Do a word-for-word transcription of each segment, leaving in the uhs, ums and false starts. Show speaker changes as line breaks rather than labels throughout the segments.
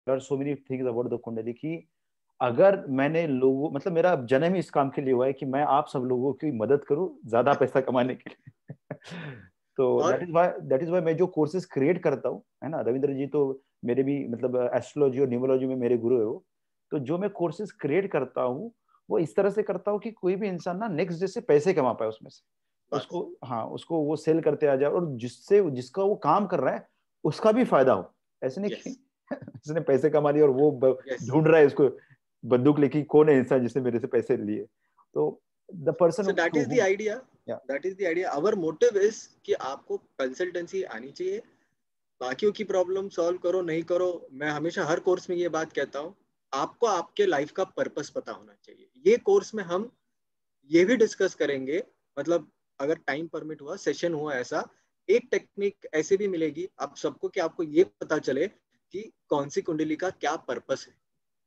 Are so many things about the kundli कि अगर मैंने लोगों मतलब मेरा जन्म ही इस काम के लिए हुआ है कि मैं आप सब लोगों की मदद करूं ज्यादा पैसा कमाने के लिए तो दैट
और
is why that is why मैं जो कोर्सेज क्रिएट करता हूँ, है ना, रविंद्र जी तो मेरे भी मतलब एस्ट्रोलॉजी और न्यूमरोलॉजी में मेरे गुरु है वो। तो जो मैं कोर्सेज क्रिएट करता हूँ वो इस तरह से करता हूँ कि कोई भी इंसान ना नेक्स्ट डे से पैसे कमा पाए उसमें से,
बस
उसको, हाँ, उसको वो सेल करते आ जाए और जिससे जिसका वो काम कर रहा है उसका भी फायदा हो। ऐसे नहीं कि
यस
इसने पैसे कमा लिए और वो ब-
यस
ढूंढ रहा है इसको बंदूक लेके कौन है इंसान जिसने मेरे से पैसे लिए। तो the person
so that
to
is the
hmm,
idea
या
that is the idea our motive is कि आपको कंसल्टेंसी आनी चाहिए, बाकियों की प्रॉब्लम सॉल्व करो नहीं करो। मैं हमेशा हर कोर्स में ये बात कहता हूँ, आपको आपके लाइफ का पर्पस पता होना चाहिए। ये कोर्स में हम ये भी डिस्कस करेंगे, मतलब अगर टाइम परमिट हुआ, सेशन हुआ ऐसा, एक टेक्निक ऐसे भी मिलेगी आप सबको कि आपको ये पता चले कि कौन सी कुंडली का क्या पर्पस है।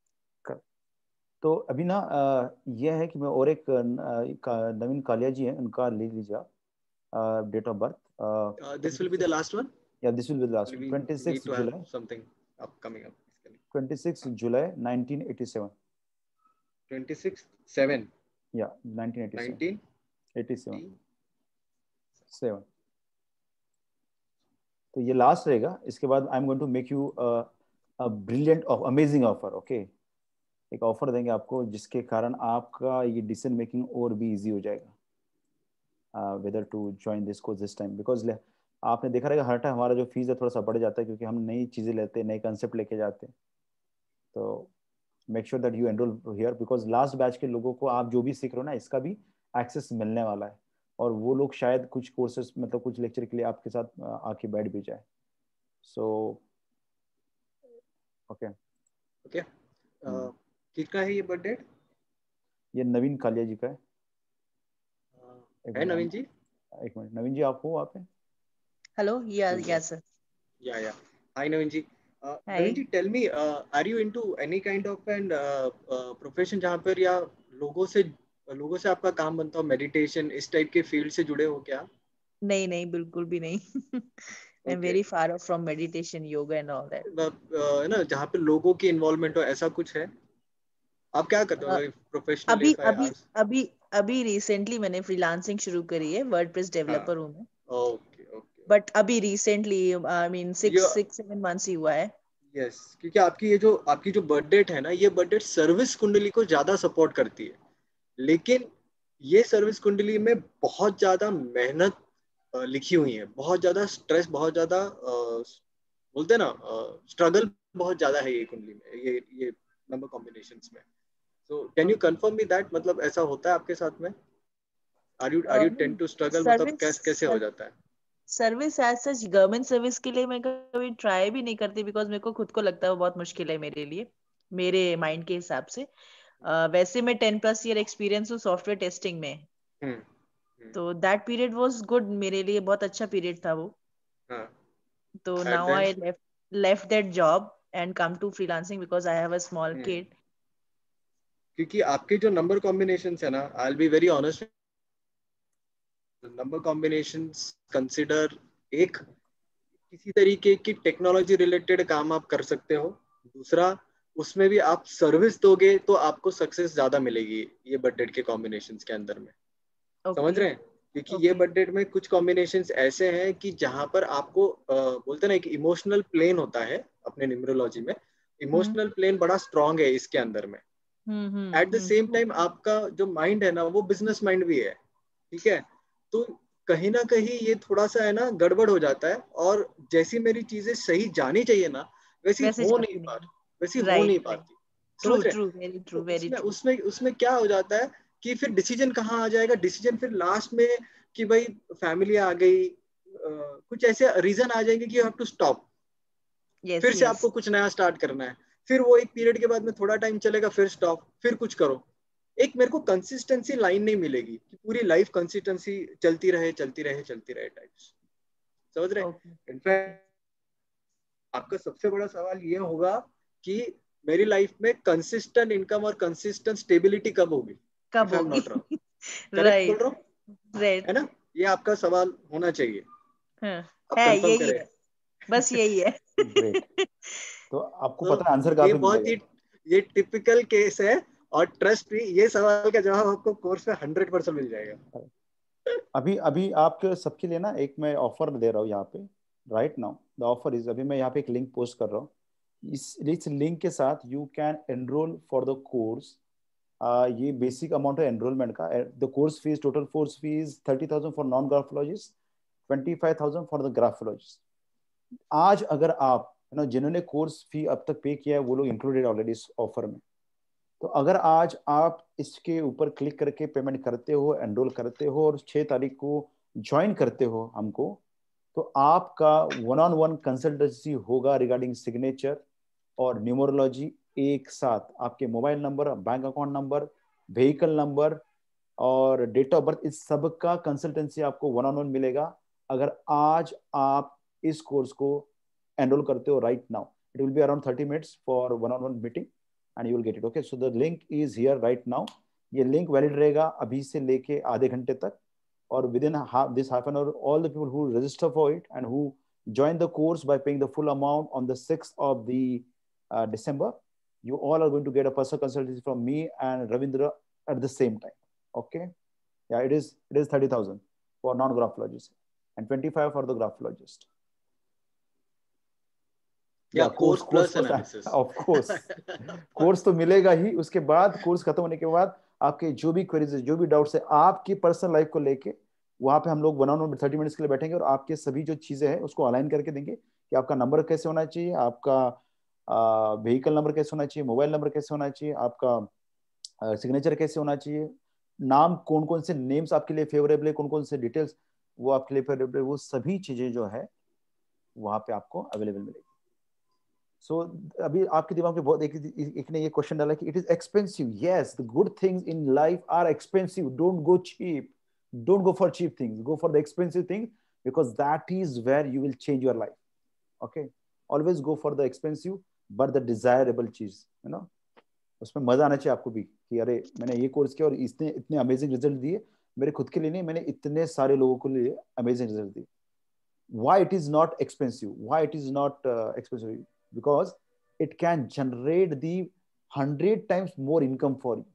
तो अभी ना अ, ये है कि मैं और एक अ, का- नवीन कालिया जी है उनका ले लीजिए date of birth.
This will
twenty
be the
six
last one,
या this will be last,
we
twenty
need
six
to have
July
something upcoming up इसके लिए।
ट्वेंटी सिक्स
हाँ,
July nineteen eighty seven,
twenty six seven
या nineteen eighty seven,
nineteen
eighty seven seven. तो ये last रहेगा, इसके बाद I am going to make you a brilliant of amazing offer, okay. एक ऑफर देंगे आपको जिसके कारण आपका ये डिसीजन मेकिंग और भी इजी हो जाएगा whether to join this course this time, because आपने देखा रहेगा हर टाइम हमारा जो फीस है थोड़ा सा बढ़ जाता है क्योंकि हम नई चीज़ें लेते हैं, नए कंसेप्ट लेके जाते हैं। तो make sure that you enrol here because last batch के लोगों को आप जो भी सीख रहे हो ना इसका भी एक्सेस मिलने वाला है, और वो लोग शायद कुछ कोर्सेज मतलब कुछ लेक्चर के लिए आपके साथ अ, आके बैठ भी जाए। So okay.
ओके। किसका है ये बर्थडे?
ये नवीन कालिया जी का है। एक
है
मिनट
नवीन
हम-
जी?
एक मिनट, नवीन जी आप हो वहाँ पे?
Hello, yeah, yes, sir.
या या hi Naveen ji. uh, Naveen
Hi.
Ji tell me, are you into any kind of and profession जहाँ पर या लोगों से लोगों से आपका काम बनता हो, मेडिटेशन इस टाइप के फील्ड से जुड़े हो क्या?
नहीं नहीं बिल्कुल भी नहीं. I'm
okay.
very far off from meditation, yoga and all that.
है ना, जहाँ पे लोगों की इन्वॉल्वमेंट हो, ऐसा कुछ है? आप क्या करते
Uh,
हो प्रोफेशनली
अभी
इफ आई
अभी
आस्क?
अभी अभी रिसेंटली मैंने फ्रीलांसिंग शुरू करी है, वर्डप्रेस
हाँ।
डेवलपर हूँ मैं.
Okay okay.
बट अभी रिसेंटली आई मीन सिक्स
ये
सिक्स सेवन मंथ्स ही हुआ है.
यस, क्योंकि आपकी ये जो आपकी जो बर्थ डेट है ना, ये बर्थ डेट सर्विस कुंडली को ज्यादा सपोर्ट करती है। लेकिन ये सर्विस कुंडली में बहुत ज्यादा मेहनत अ, लिखी हुई है, बहुत ज्यादा स्ट्रेस, बहुत ज्यादा अ, बोलते हैं ना, स्ट्रगल बहुत ज्यादा है ये कुंडली में, ये ये नंबर कॉम्बिनेशंस में। So can you confirm me that, मतलब ऐसा होता है आपके साथ में? Are you are you tend to struggle, मतलब
सर्विस
कैसे कैसे हो जाता है?
Service as such government service के लिए मैं कभी ट्राई भी नहीं करती, बिकॉज मेरे को खुद को लगता है वो बहुत मुश्किल है मेरे लिए, मेरे माइंड के हिसाब से. uh, वैसे मैं टेन प्लस ईयर एक्सपीरियंस हूँ सॉफ्टवेयर टेस्टिंग में.
हम्म हम्म,
तो दैट पीरियड वाज गुड मेरे लिए, बहुत अच्छा पीरियड था वो.
हाँ।
तो
and
now
then
I left left that job and come to freelancing because I have a small kid.
क्योंकि आपके जो नंबर कॉम्बिनेशन है ना, I will be very honest, number combinations consider एक किसी तरीके की टेक्नोलॉजी रिलेटेड काम आप कर सकते हो। दूसरा, उसमें भी आप सर्विस दोगे तो आपको सक्सेस ज्यादा मिलेगी ये बजट के कॉम्बिनेशंस के अंदर में। समझ
ओके
रहे हैं? क्योंकि ये
ओके.
बजट में कुछ कॉम्बिनेशंस ऐसे हैं कि जहां पर आपको अ, बोलते हैं ना, एक इमोशनल प्लेन होता है अपने न्यूमरोलॉजी में,
हम्म
इमोशनल प्लेन बड़ा स्ट्रांग है इसके अंदर में।
Hmm hmm
at the
hmm
same time आपका जो माइंड है ना, वो बिजनेस माइंड भी है, ठीक है? तो कहीं ना कहीं ये थोड़ा सा है ना गड़बड़ हो जाता है, और जैसी मेरी चीजें सही जानी चाहिए ना, वैसी
वैसे
हो नहीं
जाती
पा
नहीं.
रही, वैसी हो
राइट
नहीं
राइट.
पाती।
ट्रू
समझ रहे हैं?
ट्रू, वेरी
तो
ट्रू, वेरी
उसमें
ट्रू.
उसमें उसमें क्या हो जाता है कि फिर डिसीजन कहाँ आ जाएगा, डिसीजन फिर लास्ट में कि भाई फैमिली आ गई, अ, कुछ ऐसे रीजन आ जाएंगे कि you have to stop,
yes
फिर से
यस.
आपको कुछ नया स्टार्ट करना है। फिर वो एक पीरियड के बाद में थोड़ा टाइम चलेगा, फिर स्टॉप, फिर कुछ करो। एक मेरे को कंसिस्टेंसी लाइन नहीं मिलेगी कि पूरी लाइफ कंसिस्टेंसी चलती रहे चलती रहे चलती रहे टाइप्स। समझ रहे?
Okay okay.
इनफैक्ट आपका सबसे बड़ा सवाल ये होगा कि मेरी लाइफ में कंसिस्टेंट इनकम और कंसिस्टेंट स्टेबिलिटी कब होगी,
कब
इफ आई एम
होगी?
Not wrong. करेक्ट बोल
राइट
रहा हूँ, है
राइट.
ना? ये आपका सवाल होना चाहिए,
हाँ
आप
है,
कंफर्म
यही
करें।
है, बस यही है.
ग्रेट। तो आपको
तो
पता है आंसर कहाँ
ये
पे
बहुत
मिलेगा।
ही ये टिपिकल केस है, और ट्रस्ट मी ये सवाल का जवाब आपको कोर्स में हंड्रेड परसेंट मिल जाएगा।
अभी अभी आपके सबके लिए ना एक मैं ऑफर दे रहा हूँ यहाँ पे, right now the offer is, अभी मैं यहाँ पे एक लिंक पोस्ट कर रहा हूँ। इस इस लिंक के साथ you can enrol for the course. ये बेसिक अमाउंट है एनरोलमेंट का। The course fees, total course fees thirty thousand for non graphologist, twenty five thousand for the graphologist. आज अगर आप यू नो जिन्होंने कोर्स फी अब तक पे किया है वो लोग इंक्लूडेड ऑलरेडी इस ऑफर में। तो अगर आज आप इसके ऊपर क्लिक करके पेमेंट करते हो, एनरोल करते हो और छह तारीख को ज्वाइन करते हो हमको, तो आपका वन ऑन वन कंसल्टेंसी होगा रिगार्डिंग सिग्नेचर और न्यूमरोलॉजी। एक साथ आपके mobile number, bank account number, vehicle number और डेट ऑफ बर्थ, इस सब का कंसल्टेंसी आपको वन ऑन वन मिलेगा अगर आज आप इस कोर्स को एनरोल करते हो right now. It will be around thirty minutes for one on one meeting and you will get it. Okay, so the link is here right now. ये link valid रहेगा अभी से लेके आधे घंटे तक, और within half, this half an hour, all the people who register for it and who join the course by paying the full amount on the sixth of the uh, December, you all are going to get a personal consultancy from me and Ravindra at the same time. Okay, yeah, it is it is thirty thousand for non-graphologist and twenty-five for the graphologist.
या course plus analysis,
of course course तो मिलेगा ही। उसके बाद course खत्म होने के बाद आपके जो भी क्वेरीज है, जो भी डाउट्स है आपकी पर्सनल लाइफ को लेके, वहां पे हम लोग one on one thirty minutes के लिए बैठेंगे और आपके सभी जो चीजें हैं उसको अलाइन करके देंगे कि आपका नंबर कैसे होना चाहिए, आपका व्हीकल नंबर कैसे होना चाहिए, मोबाइल नंबर कैसे होना चाहिए, आपका सिग्नेचर कैसे होना चाहिए, नाम कौन कौन से नेम्स आपके लिए फेवरेबल है, कौन कौन से डिटेल्स वो आपके लिए फेवरेबल है, वो सभी चीजें जो है वहां पे आपको अवेलेबल मिलेगी। सो so, अभी आपके दिमाग में बहुत एक, एक ने ये क्वेश्चन डाला कि it is expensive. Yes, the good things in life are expensive. Don't go cheap, don't go for cheap things, go for the expensive thing because that is where you will change your life. Okay, always go for the expensive but the desirable चीज, you know, उसमें मजा आना चाहिए आपको भी कि अरे मैंने ये कोर्स किया और इसने इतने अमेजिंग रिजल्ट दिए, मेरे खुद के लिए नहीं, मैंने इतने सारे लोगों के लिए अमेजिंग रिजल्ट दिए। why it is not expensive, why it is not uh, expensive, because it can generate the hundred times more income for you.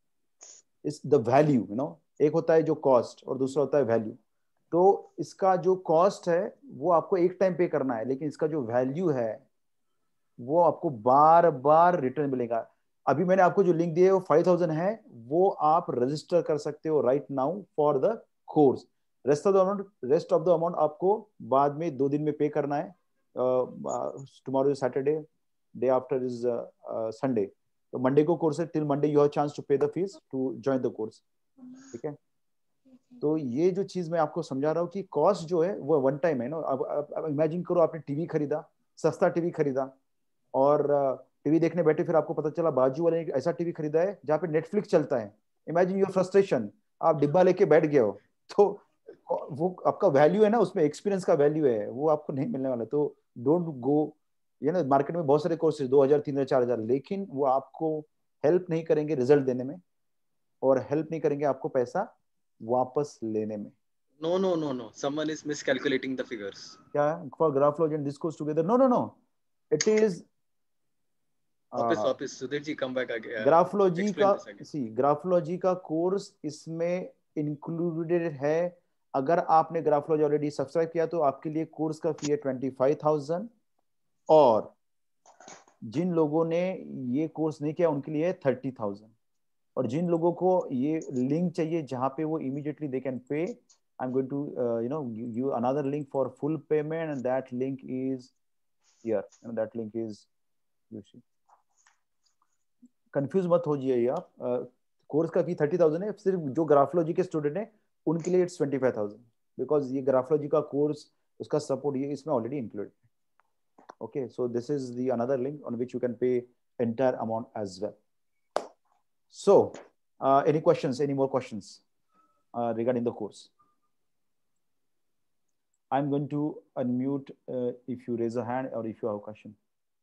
It's the value, you know, एक होता है जो कॉस्ट और दूसरा होता है वैल्यू। तो इसका जो कॉस्ट है वो आपको एक टाइम पे करना है, लेकिन इसका जो वैल्यू है वो आपको बार बार रिटर्न मिलेगा। अभी मैंने आपको जो लिंक दिया है वो फाइव थाउजेंड है, वो आप रजिस्टर कर सकते हो right now for the course. Rest of the amount rest of the amount आपको बाद में दो दिन में पे करना है। Tomorrow is Saturday, day after is Sunday, तो मंडे को कोर्स है, till Monday you have chance to pay the fees to join the course. ठीक है, तो ये जो चीज मैं आपको समझा रहा हूँ कि कॉस्ट जो है वो वन टाइम है ना। अब अब इमेजिन करो आपने टीवी खरीदा, सस्ता टीवी खरीदा और टीवी देखने बैठे, फिर आपको पता चला बाजू वाले ने ऐसा टीवी खरीदा है जहाँ पे नेटफ्लिक्स चलता है। इमेजिन योर फ्रस्ट्रेशन, आप डिब्बा लेके बैठ गए हो, तो वो आपका वैल्यू है ना, उसमें एक्सपीरियंस का वैल्यू है, वो आपको नहीं मिलने वाला। तो डोंट गो, ये ना मार्केट में बहुत सारे कोर्सेज दो हजार तीन हजार चार हजार, लेकिन वो आपको हेल्प नहीं करेंगे रिजल्ट देने में और हेल्प नहीं करेंगे आपको पैसा वापस लेने में।
No, no, no, no. Someone is miscalculating the figures.
क्या for graphology and this goes together? No, no, no. It is
वापस वापस सुधीर जी कम बैक आ गया।
ग्राफोलॉजी का, सी ग्राफोलॉजी का कोर्स इसमें इंक्लूडेड है। अगर आपने ग्राफोलॉजी ऑलरेडी सब्सक्राइब किया तो आपके लिए कोर्स का फी है ट्वेंटी फाइव थाउजेंड, और जिन लोगों ने ये कोर्स नहीं किया उनके लिए थर्टी थाउजेंड, और जिन लोगों को ये लिंक चाहिए जहां पे वो immediately they can pay, I am going to you know give you another link for full payment and that link is here, and that link is, you see, confuse मत हो जाइए आप। कोर्स का फी thirty thousand है, सिर्फ जो graphology के student हैं उनके लिए it's twenty five thousand, because ये ग्राफोलॉजी का कोर्स, उसका सपोर्ट ये इसमें already included. Okay, so this is the another link on which you can pay entire amount as well. So, uh, any questions? Any more questions uh, regarding the course? I'm going to unmute uh, if you raise a hand or if you have a question.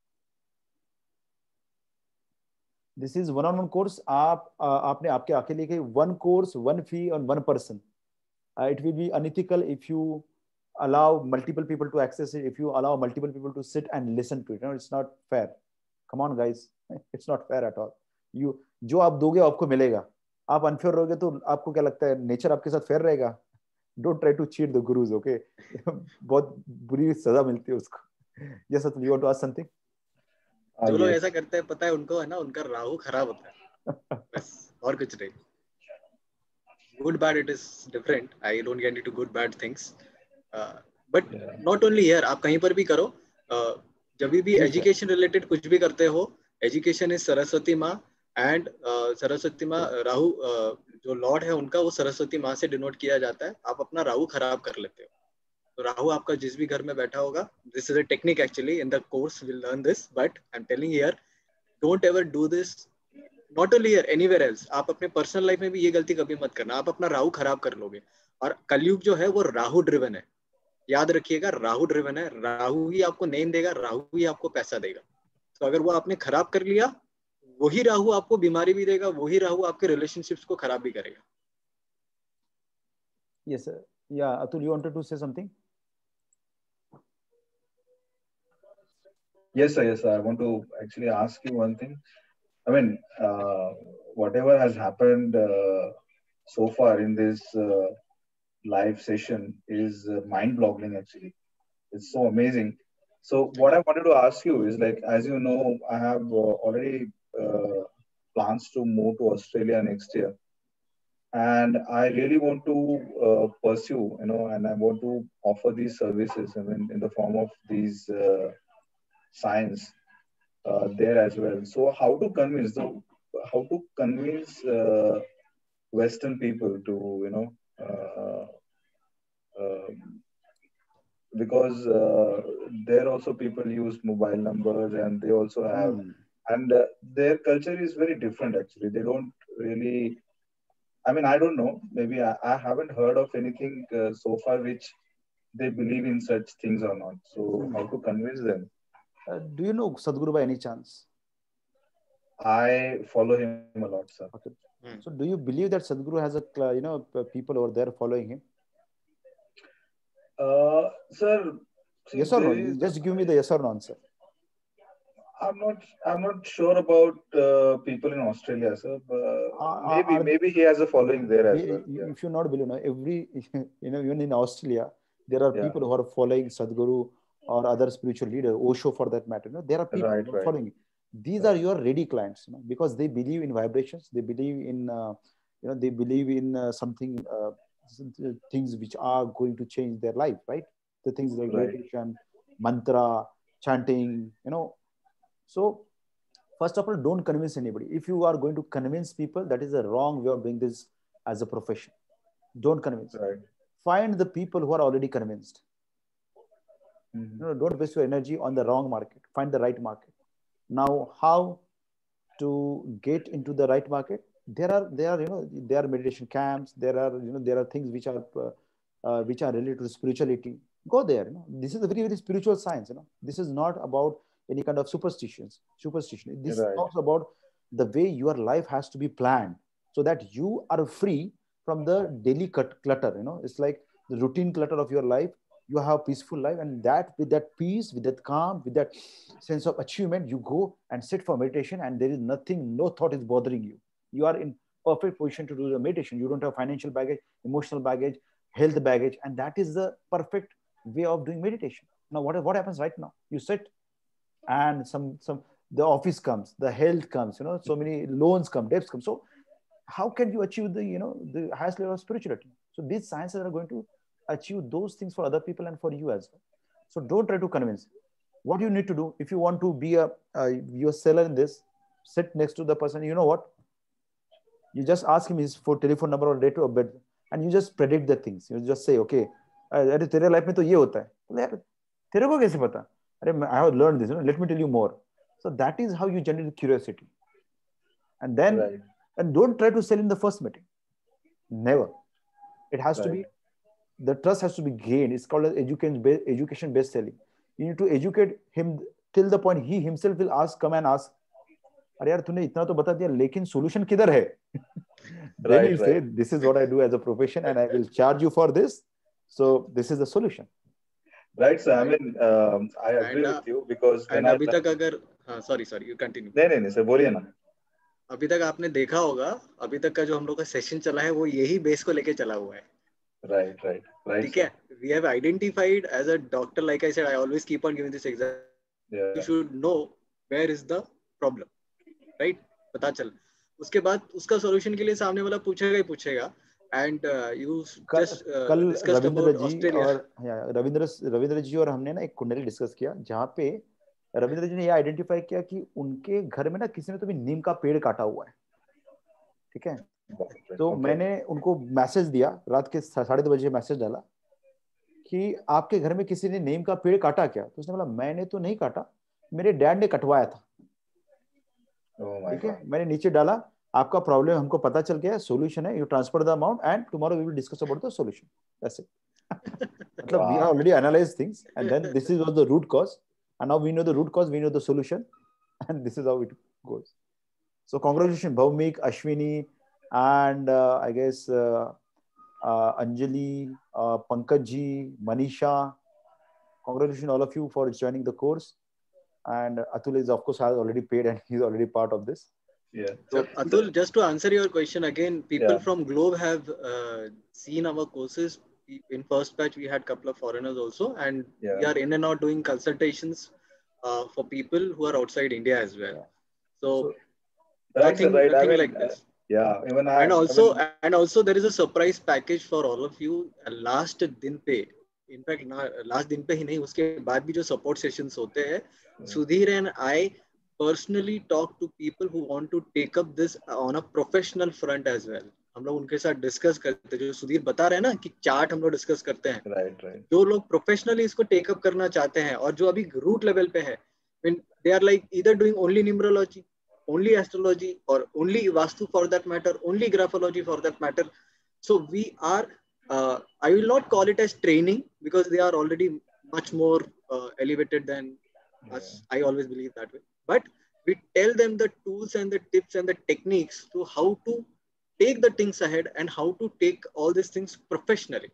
This is one-on-one course. आप uh, आपने आपके अकेले के one course, one fee on one person. Uh, it will be unethical if you allow multiple people to access it, if you allow multiple people to sit and listen to it, you know, it's not fair. Come on guys, it's not fair at all. You जो आप दोगे आपको मिलेगा, आप unfair रहोगे तो आपको क्या लगता है नेचर आपके साथ फेयर रहेगा? Don't try to cheat the gurus, okay? बहुत बुरी सजा मिलती है उसको. Yes, Atul, you want to ask something?
जो लोग ऐसा करते हैं पता है उनको है ना, उनका राहु खराब होता है बस, और कुछ नहीं. Good bad it is different. I don't get into good bad things. Uh, but yeah. Not only here, आप कहीं पर भी करो, uh, जब भी एजुकेशन रिलेटेड कुछ भी करते हो, एजुकेशन इज सरस्वती माँ एंड सरस्वती माँ राहु uh, जो लॉर्ड है उनका वो सरस्वती माँ से डिनोट किया जाता है. आप अपना राहु खराब कर लेते हो तो राहु आपका जिस भी घर में बैठा होगा, this is a technique actually, in the course will learn this, but I am telling here, don't ever do this, not only here, anywhere else. आप अपने पर्सनल लाइफ में भी ये गलती कभी मत करना, आप अपना राहु खराब कर लोगे. और कलयुग जो है वो राहु ड्रिवन है, याद रखिएगा, राहु ड्रिवन है. राहु ही आपको नेम देगा, राहु ही आपको पैसा देगा. तो अगर वो आपने खराब कर लिया, वही राहु आपको बीमारी भी देगा, वही राहु आपके रिलेशनशिप्स को खराब भी करेगा.
Yes sir. Yeah, Atul, you wanted to say something?
Yes sir, yes sir. I want to actually ask you one thing. I mean, uh, whatever has happened uh, so far in this uh, live session is uh, mind-boggling actually. It's so amazing. So what I wanted to ask you is, like, as you know, I have uh, already uh, plans to move to Australia next year. And I really want to uh, pursue, you know, and I want to offer these services, I mean, in the form of these uh, science uh, there as well. So how to convince the, how to convince uh, Western people to, you know, uh, uh, because uh, there also people use mobile numbers and they also have, mm. and uh, their culture is very different actually. They don't really, I mean, I don't know, maybe I, I haven't heard of anything uh, so far which they believe in such things or not. So mm. how to convince them?
Uh, do you know Sadhguru by any chance?
I follow him a lot, sir.
Okay. Mm. So do you believe that Sadhguru has a, you know, people over there following him?
Uh, sir,
yes or no? Is, just give me the yes or no answer.
I'm not. I'm not sure about uh, people in Australia, sir. But uh, maybe, are, maybe he has a following there as well.
Yeah. If you not believe, no, every, you know, even in Australia, there are yeah. people who are following Sadhguru or other spiritual leaders, Osho for that matter. You know, there are people
right,
who are
right.
following. These right. are your ready clients, you know, because they believe in vibrations. They believe in, uh, you know, they believe in uh, something. Uh, things which are going to change their life, right? The things like right. meditation, mantra, chanting, you know. So first of all, don't convince anybody. If you are going to convince people, that is a wrong way of doing this as a profession. Don't convince.
Right.
Find the people who are already convinced. Mm-hmm. You know, don't waste your energy on the wrong market. Find the right market. Now, how to get into the right market? There are, there are, you know, there are meditation camps. There are, you know, there are things which are, uh, uh, which are related to spirituality. Go there. You know, this is a very, very spiritual science. You know, this is not about any kind of superstitions. Superstition. This right. talks about the way your life has to be planned so that you are free from the daily clutter. You know, it's like the routine clutter of your life. You have a peaceful life, and that with that peace, with that calm, with that sense of achievement, you go and sit for meditation, and there is nothing, no thought is bothering you. You are in perfect position to do the meditation. You don't have financial baggage, emotional baggage, health baggage, and that is the perfect way of doing meditation. Now, what, what happens right now? You sit, and some some the office comes, the health comes, you know, so many loans come, debts come. So, how can you achieve the, you know, the highest level of spirituality? So these sciences are going to achieve those things for other people and for you as well. So don't try to convince. What you need to do, if you want to be a, a your seller in this, sit next to the person. You know what? You just ask him his for telephone number or date of birth, and you just predict the things. You just say, okay, अरे तेरे life में तो ये होता है. यार तेरे को कैसे पता? अरे I have learned this. You know, let me tell you more. So that is how you generate curiosity. And then, right. and don't try to sell in the first meeting. Never. It has right. to be. The trust has to be gained. It's called as education based, education based selling. You need to educate him till the point he himself will ask, come and ask, अरे यार तूने इतना तो बता दिया लेकिन solution किधर है? Then right, he'll right. say, this is what I do as a profession and I will charge you for this. So this is the solution.
Right, sir. I mean, um, I agree
And uh,
with you because when
and
I
अभी तक
learned,
अगर हाँ sorry sorry you continue
नहीं नहीं नहीं sir बोलिए ना.
अभी तक आपने देखा होगा अभी तक का जो हम लोग का सेशन चला है वो यही बेस को लेके चला हुआ है.
Right, right, right,
ठीक
sir.
है. We have identified as a doctor, like I said, I always keep on giving this example.
Yeah.
You should know where is the problem, right? पता चल. उसके बाद उसका सॉल्यूशन के लिए सामने वाला पूछेगा ही पूछेगा. And uh, you just uh,
कल
discussed
Ravindra
about
ji
Australia.
और रविंद्र रविंद्र जी और हमने ना एक कुंडली डिस्कस किया जहाँ पे रविंद्र जी ने ये आइडेंटिफाई किया कि उनके घर में ना किसी ने तो भी नीम का पेड़ काटा हुआ है. ठीक है. तो
Okay.
मैंने उनको मैसेज दिया, रात के साढ़े दो बजे मैसेज डाला कि आपके घर में किसी ने नीम का पेड़ काटा क्या. तो उसने बोला मैंने तो नहीं काटा, मेरे डैड ने कटवाया था. ठीक है. मैंने नीचे डाला आपका प्रॉब्लम हमको पता चल गया, सॉल्यूशन है, you transfer the amount and tomorrow we will discuss about the solution. That's it. मतलब we have already analysed things and then this is was the root cause and now we know the root cause, we know the solution and this is how it goes. So congratulation Bhaumik, Ashwini and I guess Anjali, Pankaj ji, Manisha. Congratulations all of you for joining the course. And Atul is of course has already paid and he's already part of this.
Yeah.
So Atul, just to answer your question again, people
Yeah.
from Globe have uh, seen our courses. In first batch, we had a couple of foreigners also, and
Yeah.
we are in and out doing consultations uh, for people who are outside India as well.
Yeah.
So,
So, right,
nothing,
sir, right. I
nothing
mean,
like this.
uh, yeah, even I.
And also,
I mean,
and also, there is a surprise package for all of you. uh, Last दिन पे, in fact, ना last दिन पे ही नहीं, उसके बाद भी जो support sessions होते हैं, Sudhir and I personally talk to people who want to take up this on a professional front as well. हम लोग उनके साथ डिस्कस करते हैं. जो सुधीर बता रहे हैं ना कि चार्ट हम लोग डिस्कस करते हैं.
right, right.
जो लोग प्रोफेशनली इसको टेक अप करना चाहते हैं और जो अभी रूट लेवल पे है, when they are like either doing only numerology, only astrology, or only vastu for that matter, only graphology for that matter. So we are, uh, I will not call it as training because they are already much more uh, elevated than us. I always believe that way. But we tell them the tools and the tips and the techniques to how to take the things ahead and how to take all these things professionally.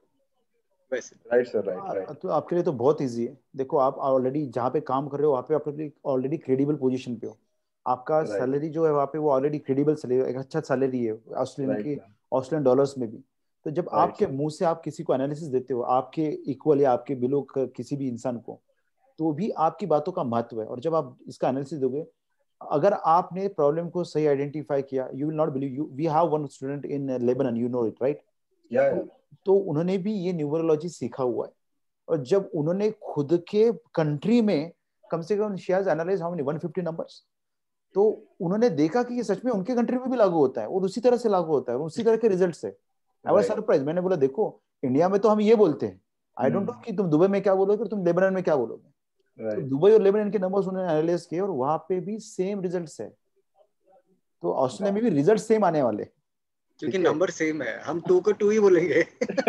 वैसे
Right, sir, right, right.
तो आपके लिए तो बहुत easy है. देखो आप already जहाँ पे काम कर रहे हो वहाँ पे आप ऑलरेडी क्रेडिबल पोजीशन पे हो. आपका
Right.
सैलरी जो है वहाँ पे वो ऑलरेडी क्रेडिबल सैलरी, एक अच्छा सैलरी है ऑस्ट्रेलियन
Right,
की,
sir.
ऑस्ट्रेलियन डॉलर्स में भी. तो जब
Right,
आपके
sir.
मुंह से आप किसी को एनालिसिस देते हो, आपके इक्वल या आपके बिलो किसी भी इंसान को, तो भी आपकी बातों का महत्व है. और जब आप इसका एनालिसिस दोगे, अगर आपने प्रॉब्लम को सही आइडेंटिफाई किया, you will not believe, you we have one student in Lebanon, you know it right.
Yeah, yeah.
तो उन्होंने भी ये न्यूमरोलॉजी सीखा हुआ है. और जब उन्होंने खुद के कंट्री में कम से कम she has analyse how many one fifty numbers, तो उन्होंने देखा कि ये सच में उनके कंट्री में भी लागू होता है और उसी तरह से लागू होता है और उसी तरह के रिजल्ट्स है. I was surprise. मैंने बोला देखो इंडिया में तो हम ये बोलते हैं, आई डोंट नो कि तुम दुबई में क्या बोलोगे और तुम लेबनान में क्या बोलोगे.
Right.
तो दुबई और लेबनान के नंबर्स उन्होंने एनालाइज किए और वहां पे भी सेम रिजल्ट्स है. तो ऑस्ट्रेलिया में भी रिजल्ट सेम आने वाले,
क्योंकि नंबर सेम है. हम टू को टू ही बोलेंगे.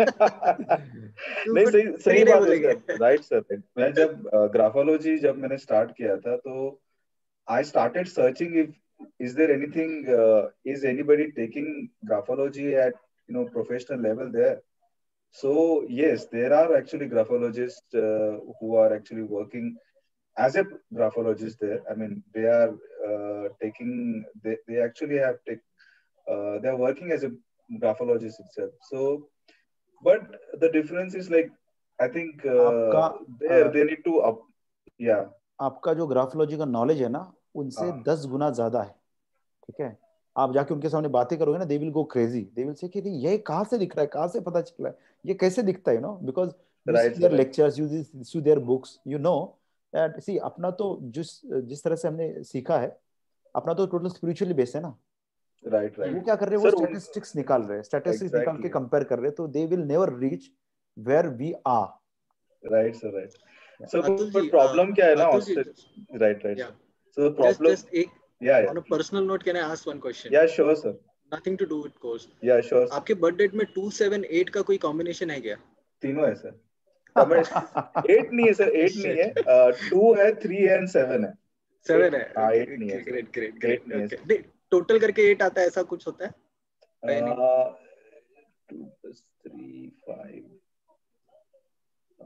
नहीं, सही सही बात है सर. Right sir. मैं जब ग्राफोलॉजी जब मैंने स्टार्ट किया था तो I started searching if is there anything uh, is anybody taking graphology at you know professional level there. So yes, there are actually graphologists uh, who are actually working as a graphologist there. I mean they are uh, taking they, they actually have take uh, they are working as a graphologist itself. So but the difference is like I think uh,
आपका
they
uh,
they need to up yeah
आपका जो graphology का knowledge है ना उनसे
हाँ.
दस गुना ज्यादा है. ठीक है. आप जाके उनके सामने बातें करोगे ना, they will go crazy. They will say कि ये कहाँ से दिख रहा है, कहाँ से पता चल रहा है, ये कैसे दिखता है, no because you see their lectures, you see their books, you know that. See अपना तो जिस जिस तरह से हमने सीखा है, अपना तो टोटल स्पिरिचुअली बेस है ना.
Right right.
वो क्या कर रहे हैं, वो स्टैटिस्टिक्स निकाल रहे हैं, स्टैटिस्टिक्स निकाल के कंपेयर कर रहे हैं. तो they will never reach where we are.
Right sir, right. So,
Atul
but
ji,
problem
uh,
क्या है ना,
Atul ji,
right, right.
yeah.
So the problem,
just, just एक,
yeah, yeah.
on a personal note, can I ask one question?
Yeah, sure, sir.
Nothing to do with course.
Yeah, sure.
आपके birth date में two seven eight का कोई combination है क्या?
तीनों है sir. Eight नहीं है सर, एट नहीं है. टू है, थ्री है एंड सेवन है.
सेवन है.
हाँ, एट नहीं है.
Great great great. Okay. Total करके एट आता है, ऐसा कुछ होता है?
टू प्लस थ्री फाइव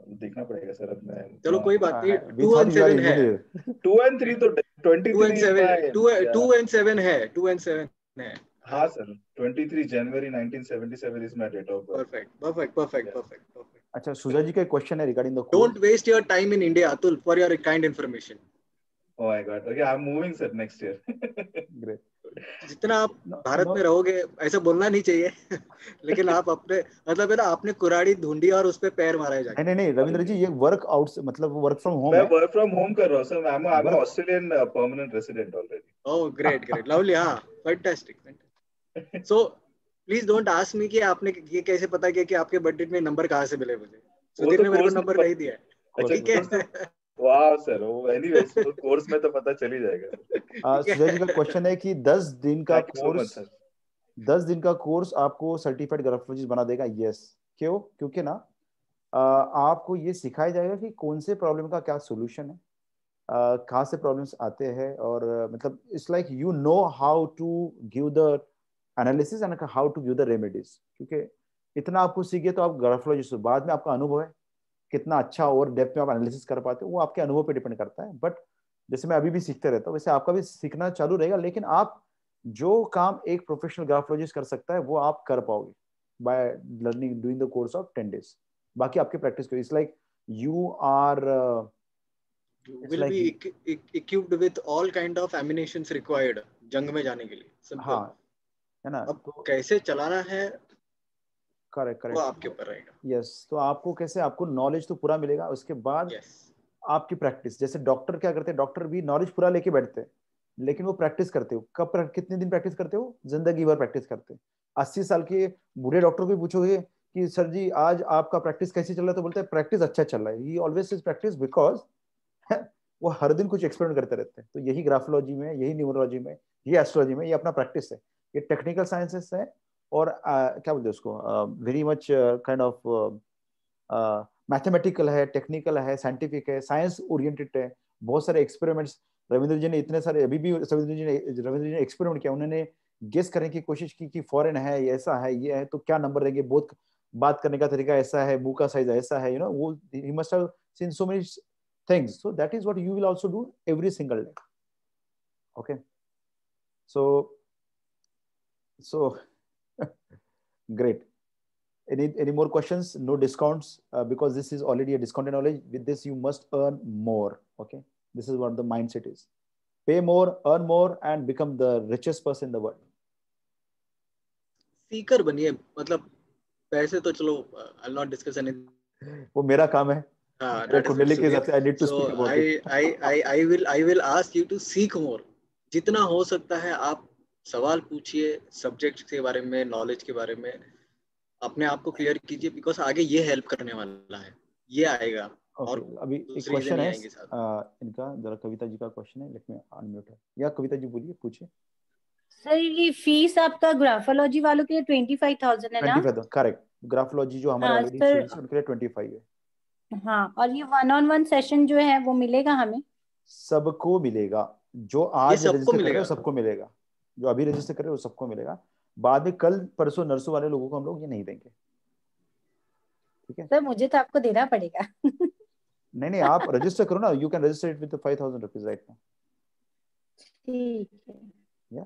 देखना पड़ेगा सर अब मैं।
चलो कोई बात नहीं,
we
too
thought
and
you are
seven है,
engineer.
टू एंड थ्री तो twenty
two and
three
seven two two and seven है, टू एंड सेवन है।
हाँ sir, twenty-three January nineteen seventy-seven is my date of birth.
Perfect perfect perfect perfect perfect.
अच्छा, सुजा जी का question है regarding the
don't waste your time in India Atul, for your kind information.
Oh my God. Okay, I'm moving sir next year.
Great.
जितना आप
No,
Bharat
no.
में रहोगे, ऐसा बोलना नहीं चाहिए लेकिन आप अपने मतलब है ना, आपने कुराड़ी ढूंढी और उस पे पैर मारा है जाके।
नहीं नहीं नहीं रविंद्र जी, ये वर्क आउट मतलब वर्क फ्रॉम होम
मैं
है.
वर्क फ्रॉम होम कर रहा हूँ sir. I'm I'm an
Work-
Australian uh, permanent resident already.
Oh great great lovely, हाँ fantastic. So please don't ask me कि आपने ये कैसे पता किया कि आपके बर्थडे में नंबर कहाँ से मिले मुझे। सुधीर
तो
ने मेरे को
course में
नंबर
पता-
नहीं दिया है,
Course
ठीक है।
वाह सर, वो एनीवेज तो कोर्स में तो पता चल ही जाएगा।
आ, सुजा जी का क्वेश्चन है कि दस दिन का
Thank you so much,
course
sir.
दस दिन का कोर्स आपको सर्टिफाइड ग्राफोलॉजिस्ट बना देगा? यस. क्यों? क्योंकि ना आ, आपको ये सिखाया जाएगा कि कौन से प्रॉब्लम का क्या सोल्यूशन है, आ, कहाँ से प्रॉब्लम्स आते हैं, और आ, मतलब it's like you know how to give the analysis and how to give the remedies. क्योंकि इतना आपको सीख गए तो आप ग्राफोलॉजिस्ट हो. बाद में आपका अनुभव है कितना अच्छा और डेप्थ में आप एनालिसिस कर पाते हो, वो आपके अनुभव पे डिपेंड करता है. बट जैसे मैं अभी भी सीखते रहता हूँ, वैसे आपका भी सीखना चालू रहेगा. लेकिन आप जो काम एक प्रोफेशनल ग्राफोलॉजिस्ट कर सकता है वो आप कर पाओगे by learning doing the course of ten days. बाकी आपकी प्रैक्टिस करो. It's like you are
will be equipped with all kind of ammunitions required जंग में जाने के लिए. Simple.
हाँ, है ना.
अब
तो
कैसे चलाना है
करेक्ट
वो
करेक्ट
आपके ऊपर रहेगा.
यस. तो आपको कैसे, आपको नॉलेज तो पूरा मिलेगा, उसके बाद
Yes.
आपकी प्रैक्टिस. जैसे डॉक्टर क्या करते हैं, डॉक्टर भी नॉलेज पूरा लेके बैठते हैं, लेकिन वो प्रैक्टिस करते हो कब, कितने दिन प्रैक्टिस करते हो? जिंदगी भर प्रैक्टिस करते हैं. अस्सी साल के बूढ़े डॉक्टर को पूछोगे कि सर जी आज आपका प्रैक्टिस कैसे चल रहा है, तो बोलते हैं प्रैक्टिस अच्छा चल रहा है. He always is practice because वो हर दिन कुछ एक्सपेरिमेंट करते रहते हैं. तो यही ग्राफोलॉजी में, यही न्यूमरोलॉजी में, यही एस्ट्रोलॉजी में, ये अपना प्रैक्टिस है. ये टेक्निकल साइंसेस है और uh, क्या बोलते हैं उसको, very much kind of mathematical है, टेक्निकल है, साइंटिफिक है, साइंस ओरिएंटेड है. बहुत सारे एक्सपेरिमेंट्स रविंद्र जी ने इतने सारे, अभी भी रविंद्र जी ने रविंद्र जी ने एक्सपेरिमेंट किया. उन्होंने गेस करने की कोशिश की कि फॉरेन है, ये ऐसा है, ये है, तो क्या नंबर देंगे. बहुत बात करने का तरीका ऐसा है, मुंह का साइज ऐसा है, यू नो, वो he must have seen so many things. So that is what you will also do every single day. Okay. So, so great. Any any more questions? No discounts uh, because this is already a discounted knowledge. With this, you must earn more. Okay. This is what the mindset is. Pay more, earn more, and become the richest person in the world.
Seeker बनिए, मतलब पैसे तो चलो, I'll not discuss anything.
वो मेरा काम है.
हाँ, that is
कुंडली के हिसाब से I need to
so
speak about
I
it.
I I I will I will ask you to seek more. जितना हो सकता है आप सवाल पूछिए सब्जेक्ट के बारे में, नॉलेज के बारे में, अपने आप को क्लियर कीजिए, बिकॉज आगे ये हेल्प करने वाला है, ये आएगा.
Okay.
और
अभी एक
दूसरी
क्वेश्चन
नहीं
है
आएंगे साथ.
uh, इनका जरा कविता जी का क्वेश्चन है. लेट मी अनम्यूट है. या कविता जी बोलिए, पूछिए.
सर ये फीस आपका ग्राफोलॉजी वालों के लिए ट्वेंटी फाइव थाउजेंड है ना?
Twenty five. करेक्ट. ग्राफोलॉजी जो हमारे
हाँ,
ऑलरेडी
सर.
स्टूडेंट्स हैं उनके लिए ट्वेंटी फाइव है.
हाँ, और ये वन ऑन वन सेशन जो है वो मिलेगा हमें?
सबको मिलेगा. जो आज
सबको
रजिस्टर कर रहे हो
मिलेगा.
सबको मिलेगा. जो अभी रजिस्टर कर रहे हो सबको मिलेगा. बाद में कल परसों नर्सों वाले लोगों को हम लोग ये नहीं देंगे. ठीक है
सर, मुझे तो आपको देना पड़ेगा.
नहीं नहीं, आप रजिस्टर करो ना. You can register it with five thousand rupees right now.
ठीक है.
या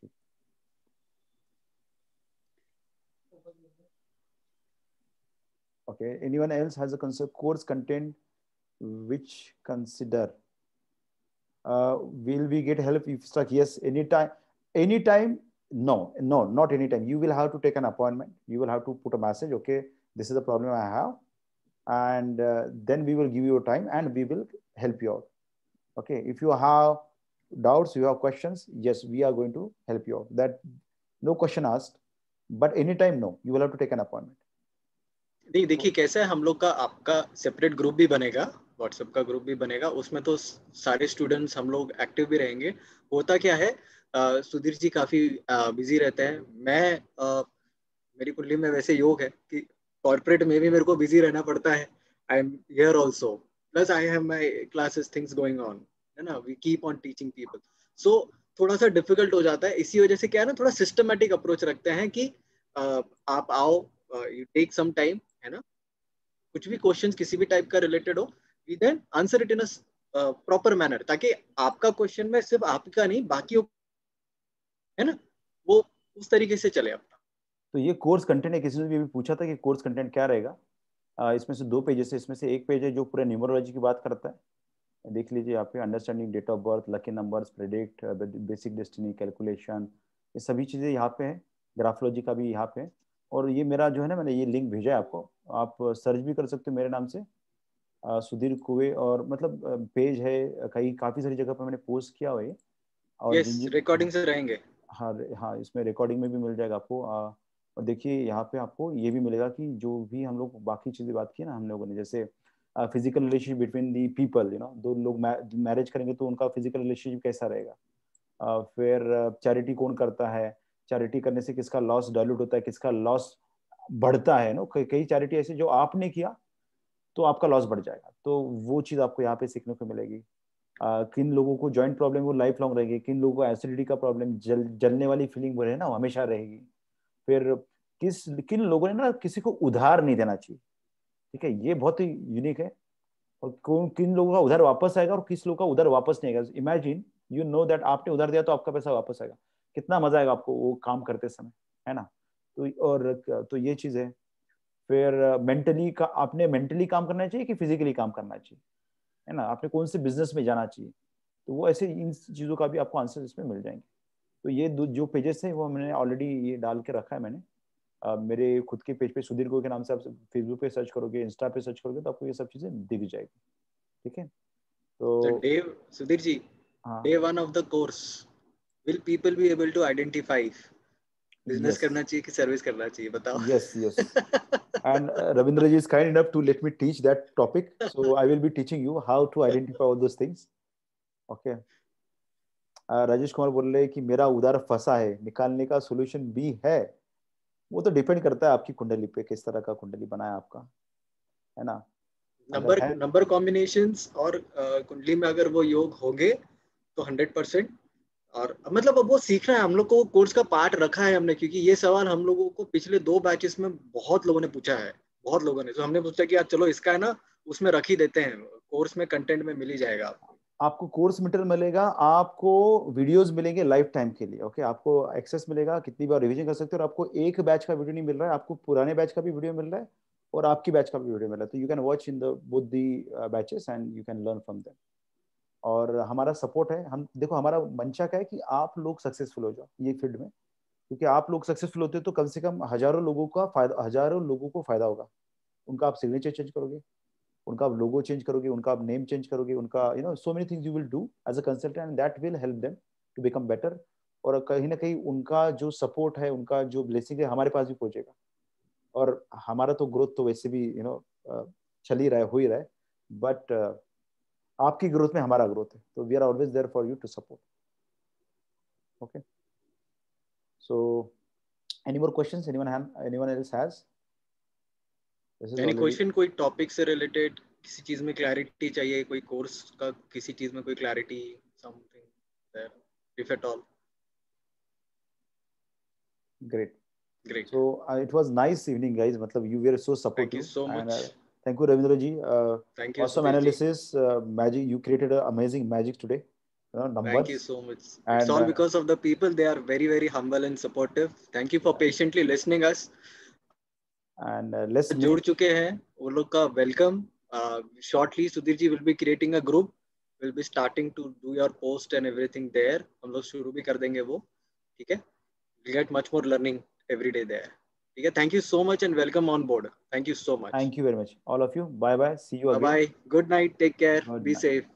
okay. Anyone else has a concept course content which consider uh, will we get help if stuck? Yes, anytime. Anytime. No, no, not anytime. You will have to take an appointment. You will have to put a message. Okay, this is the problem I have, and uh, then we will give you a time and we will help you out. Okay, if you have doubts, you have questions, yes, we are going to help you out. That no question asked, but anytime no, you will have to take an appointment.
नहीं, देखिए कैसा है, हम लोग का आपका separate group भी बनेगा, व्हाट्सएप का ग्रुप भी बनेगा. उसमें तो सारे स्टूडेंट्स हम लोग एक्टिव भी रहेंगे. होता क्या है, uh, सुधीर जी काफी बिजी uh, रहते हैं. मैं uh, मेरी कुंडली में वैसे योग है कि कॉर्पोरेट में भी मेरे को बिजी रहना पड़ता है. I am here also, plus I have my classes, things going on, है ना. We keep on teaching people. So थोड़ा सा डिफिकल्ट हो जाता है. इसी वजह से क्या है ना, थोड़ा सिस्टमेटिक अप्रोच रखते हैं कि uh, आप आओ, यू टेक सम टाइम, है ना. कुछ भी क्वेश्चंस किसी भी टाइप का रिलेटेड हो, we then answer it in a proper manner, ताकि आपका क्वेश्चन में सिर्फ आपका नहीं बाकी है ना वो उस तरीके से चले अपना।
तो ये कोर्स कंटेंट है, किसी ने भी अभी पूछा था कि कोर्स कंटेंट क्या रहेगा। आ, इसमें से दो पेजेस है, इसमें से एक पेज है जो पूरे न्यूमरोलॉजी की बात करता है, देख लीजिए यहाँ पे, understanding date of birth, lucky numbers, predict, basic destiny, calculation, ये सभी चीज़ें यहाँ पे है। ग्राफोलॉजी का भी यहाँ पे है। और ये मेरा जो है ना, मैंने ये लिंक भेजा है आपको, आप सर्च भी कर सकते हो मेरे नाम से, आ, सुधीर कुवे, और मतलब पेज है, कई काफ़ी सारी जगह पर मैंने पोस्ट किया हुआ है। और
यस,
जिन जिन
रिकॉर्डिंग से रहेंगे।
हाँ हाँ, इसमें रिकॉर्डिंग में भी मिल जाएगा आपको। आ, और देखिए यहाँ पे आपको ये भी मिलेगा कि जो भी हम लोग बाकी चीज़ें बात की ना हम लोगों ने, जैसे physical relationship between the people, you know, दो लोग मैरिज करेंगे तो उनका फिजिकल रिलेशनशिप कैसा रहेगा। आ, फिर चैरिटी कौन करता है, चैरिटी करने से किसका लॉस डाइल्यूट होता है, किसका लॉस बढ़ता है। नो कई चैरिटी ऐसे जो आपने किया तो आपका लॉस बढ़ जाएगा, तो वो चीज़ आपको यहाँ पे सीखने को मिलेगी। Uh, किन लोगों को जॉइंट प्रॉब्लम वो लाइफ लॉन्ग रहेगी, किन लोगों को एसिडिटी का प्रॉब्लम, जल जलने वाली फीलिंग वो है ना, वो हमेशा रहेगी। फिर किस किन लोगों ने ना किसी को उधार नहीं देना चाहिए, ठीक है, ये बहुत ही यूनिक है। और कौन किन लोगों का उधार वापस आएगा और किस लोगों का उधार वापस नहीं आएगा। इमेजिन यू नो दैट आपने उधार दिया तो आपका पैसा वापस आएगा, कितना मजा आएगा आपको वो काम करते समय, है ना। तो और तो ये चीज है। फिर मेंटली का आपने मेंटली काम करना चाहिए कि फिजिकली काम करना चाहिए, है ना, आपने कौन से बिजनेस में जाना चाहिए, तो वो ऐसे इन चीज़ों का भी आपको आंसर इसमें मिल जाएंगे। तो ये जो पेजेस है वो मैंने ऑलरेडी ये डाल के रखा है मैंने, uh, मेरे खुद के पेज पे सुधीर गो के नाम से आप फेसबुक पे सर्च करोगे, इंस्टा पे सर्च करोगे तो आपको ये सब चीज़ें दिख जाएगी, ठीक है। तो
डे सुधीर जी,
हाँ,
day one of the course, will people be able to identify business
yes
करना चाहिए कि सर्विस करना चाहिए, बताओ।
Yes yes and uh, Ravindra ji is kind enough to let me teach that topic, so I will be teaching you how to identify all those things, okay. uh, Rajesh Kumar बोल रहे हैं कि मेरा उधार फंसा है, निकालने का सॉल्यूशन भी है। वो तो डिपेंड करता है आपकी कुंडली पे, किस तरह का कुंडली बना है आपका, है ना। अगर
नंबर
है
नंबर कॉम्बिनेशंस और uh, कुंडली में अगर वो योग होंगे तो हंड्रेड परसेंट। और मतलब अब वो सीखना है, हम लोग को कोर्स का पार्ट रखा है हमने, क्योंकि ये सवाल हम लोगों को पिछले दो बैचेस में बहुत लोगों ने पूछा है, बहुत लोगों ने। तो हमने पूछा कि यार चलो इसका है ना उसमें रख ही देते हैं, कोर्स में कंटेंट में मिल ही जाएगा आपको।
आपको कोर्स मटेरियल मिलेगा, आपको वीडियोस मिलेंगे लाइफ टाइम के लिए, ओके, आपको एक्सेस मिलेगा, कितनी बार रिवीजन कर सकते हो। और आपको एक बैच का वीडियो नहीं मिल रहा है, आपको पुराने बैच का भी वीडियो मिल रहा है और आपकी बैच का भी वीडियो मिल रहा है, तो you can watch in the both the batches and you can learn from them. और हमारा सपोर्ट है, हम देखो हमारा मंशा क्या है कि आप लोग सक्सेसफुल हो जाओ ये फील्ड में, क्योंकि आप लोग सक्सेसफुल होते हो तो कम से कम हजारों लोगों का फायदा, हजारों लोगों को फायदा होगा। उनका आप सिग्नेचर चेंज करोगे, उनका आप लोगो चेंज करोगे, उनका आप नेम चेंज करोगे, उनका you know so many things you will do as a consultant and that will help them to become better. और कहीं ना कहीं उनका जो सपोर्ट है, उनका जो ब्लेसिंग है हमारे पास भी पहुंचेगा। और हमारा तो ग्रोथ तो वैसे भी यू नो चल ही रहा है, हो ही रहा है, बट uh, आपकी ग्रोथ में हमारा ग्रोथ है, तो we are always there for you to support, okay. So any more questions, anyone anyone else has?
यानी क्वेश्चन कोई टॉपिक से रिलेटेड, किसी चीज में क्लैरिटी चाहिए, कोई कोर्स का किसी चीज में कोई clarity, something there, if at all?
Great.
Great.
So uh, it was nice evening, guys. Matlab, you were so supportive.
Thank you so much.
And, uh, thank you, Ravindra ji. Uh,
Thank you,
awesome
Sudhir ji.
analysis, uh, magic. You created an amazing magic today. You know, numbers.
Thank you so much.
And,
it's all
uh,
because of the people. They are very, very humble and supportive. Thank you for patiently listening us.
And uh, let's
जुड़
meet.
चुके हैं वो लोग का welcome. Shortly, Sudhir ji will be creating a group. We'll be starting to do your post and everything there. हम लोग शुरू भी कर देंगे वो, ठीक है? We'll get much more learning every day there. ठीक है? Thank you so much and welcome on board. Thank you so much.
Thank you very much, all of you. Bye bye. See you
Bye
again.
bye. Good night. Take care.
Good
Be
night.
safe.